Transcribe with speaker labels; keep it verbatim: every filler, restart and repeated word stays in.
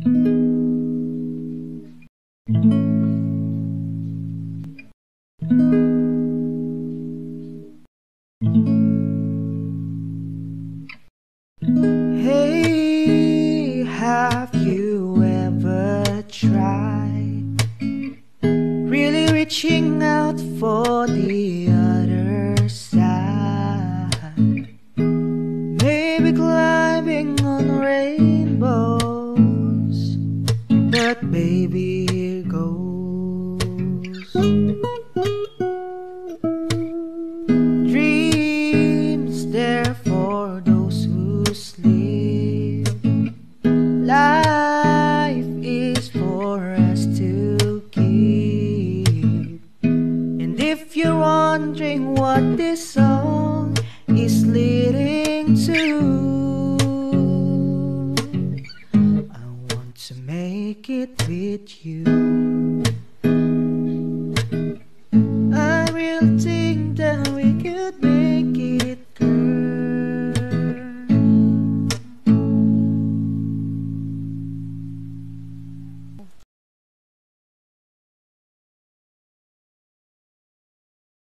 Speaker 1: Hey, have you ever tried really reaching out for the other side? Maybe climbing on rainbows, but baby, here goes. Dreams there for those who sleep. Life is for us to keep. And if you're wondering what this song is leading to, I want to make it with you.